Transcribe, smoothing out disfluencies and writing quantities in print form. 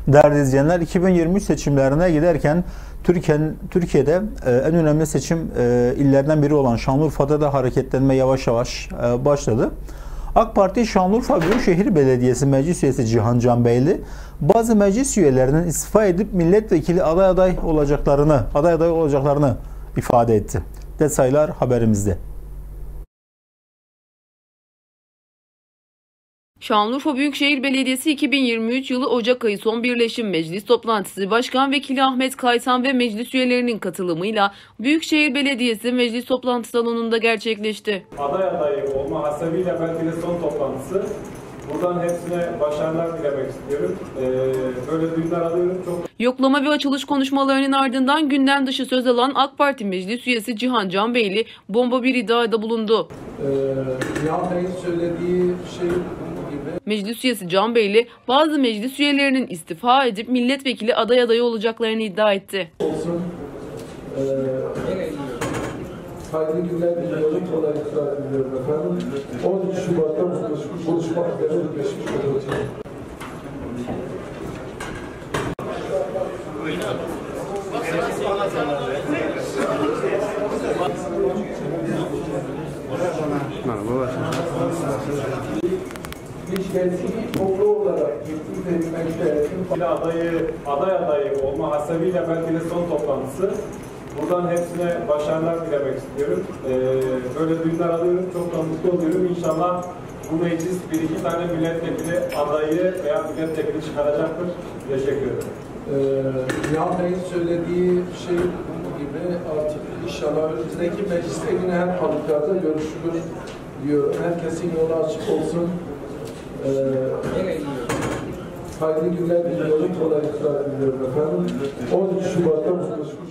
Değerli izleyenler, 2023 seçimlerine giderken Türkiye'de en önemli seçim illerinden biri olan Şanlıurfa'da da hareketlenme yavaş yavaş başladı. AK Parti Şanlıurfa Büyükşehir Belediyesi Meclis Üyesi Cihan Canbeyli, bazı meclis üyelerinin istifa edip milletvekili aday olacaklarını ifade etti. Detaylar haberimizde. Şanlıurfa Büyükşehir Belediyesi 2023 yılı Ocak ayı son birleşim meclis toplantısı Başkan Vekili Ahmet Kaytan ve meclis üyelerinin katılımıyla Büyükşehir Belediyesi meclis toplantı salonunda gerçekleşti. Aday olma hasebiyle belki de son toplantısı. Buradan hepsine başarılar dilemek istiyorum. Böyle duyumlar alıyorum. Yoklama ve açılış konuşmalarının ardından gündem dışı söz alan AK Parti meclis üyesi Cihan Canbeyli bomba bir iddiada bulundu. Cihan Bey'in söylediği şey gibi. Meclis üyesi Canbeyli, bazı meclis üyelerinin istifa edip milletvekili adayı olacaklarını iddia etti. Olsun. Hayırlı günler diliyorum. Kolaylıklar diliyorum efendim. 13 Şubat'ta buluşmak üzere geçmiş olacak. Hiç kendisini toplu olarak teklif etmekte. Aday olma hasebiyle belki de son toplantısı. Buradan hepsine başarılar dilemek istiyorum. Böyle duyumlar alıyorum. Çok da mutlu oluyorum. İnşallah bu meclis bir iki tane milletvekili adayı veya milletvekili çıkaracaktır. Teşekkür ederim. Cihan Bey'in söylediği şey gibi artık inşallah önümüzdeki mecliste yine her halükarda görüşülür diyor. Herkesin yolu açık olsun. Hayırlı günler diliyorum. Kolaylıklar diliyorum efendim. 13 Şubat'ta